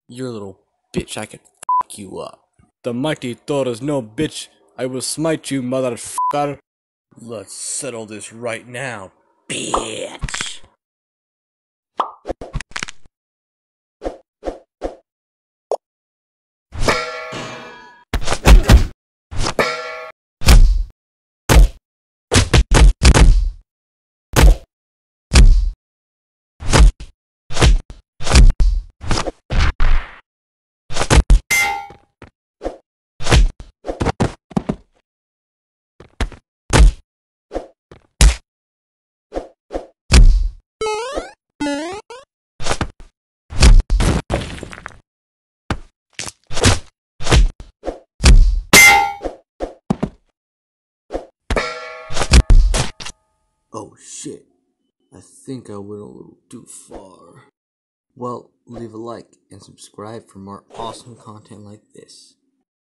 You're a little bitch, I can f you up. The mighty Thor is no bitch. I will smite you, motherfucker. Let's settle this right now, bitch. Oh shit, I think I went a little too far. Well, leave a like and subscribe for more awesome content like this.